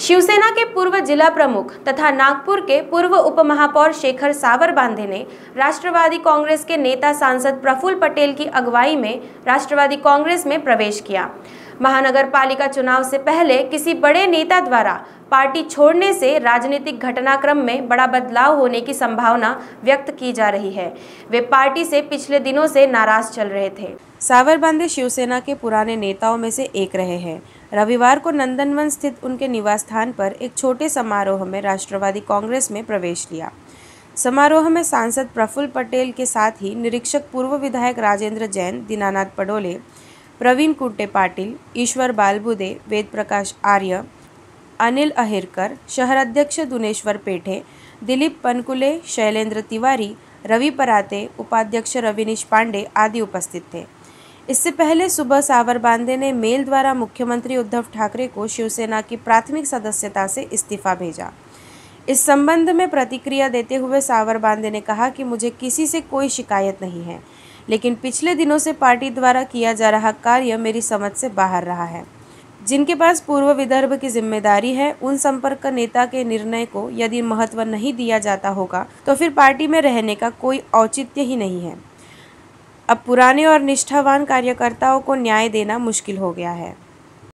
शिवसेना के पूर्व जिला प्रमुख तथा नागपुर के पूर्व उपमहापौर शेखर सावरबांदे ने राष्ट्रवादी कांग्रेस के नेता सांसद प्रफुल्ल पटेल की अगुवाई में राष्ट्रवादी कांग्रेस में प्रवेश किया। महानगर पालिका चुनाव से पहले किसी बड़े नेता द्वारा पार्टी छोड़ने से राजनीतिक घटनाक्रम में बड़ा बदलाव होने की संभावना व्यक्त की जा रही है। वे पार्टी से पिछले दिनों से नाराज चल रहे थे। सावरबांदे शिवसेना के पुराने नेताओं में से एक रहे हैं। रविवार को नंदनवन स्थित उनके निवास स्थान पर एक छोटे समारोह में राष्ट्रवादी कांग्रेस में प्रवेश लिया। समारोह में सांसद प्रफुल्ल पटेल के साथ ही निरीक्षक पूर्व विधायक राजेंद्र जैन, दीनानाथ पडोले, प्रवीण कुंटे पाटिल, ईश्वर बालबुदे, वेद प्रकाश आर्य, अनिल अहिरकर, शहर अध्यक्ष दुनेश्वर पेठे, दिलीप पनकुले, शैलेंद्र तिवारी, रवि पराते, उपाध्यक्ष रविनीश पांडे आदि उपस्थित थे। इससे पहले सुबह सावरबांदे ने मेल द्वारा मुख्यमंत्री उद्धव ठाकरे को शिवसेना की प्राथमिक सदस्यता से इस्तीफा भेजा। इस संबंध में प्रतिक्रिया देते हुए सावरबांदे ने कहा कि मुझे किसी से कोई शिकायत नहीं है, लेकिन पिछले दिनों से पार्टी द्वारा किया जा रहा कार्य मेरी समझ से बाहर रहा है। जिनके पास पूर्व विदर्भ की जिम्मेदारी है, उन संपर्क नेता के निर्णय को यदि महत्व नहीं दिया जाता होगा तो फिर पार्टी में रहने का कोई औचित्य ही नहीं है। अब पुराने और निष्ठावान कार्यकर्ताओं को न्याय देना मुश्किल हो गया है।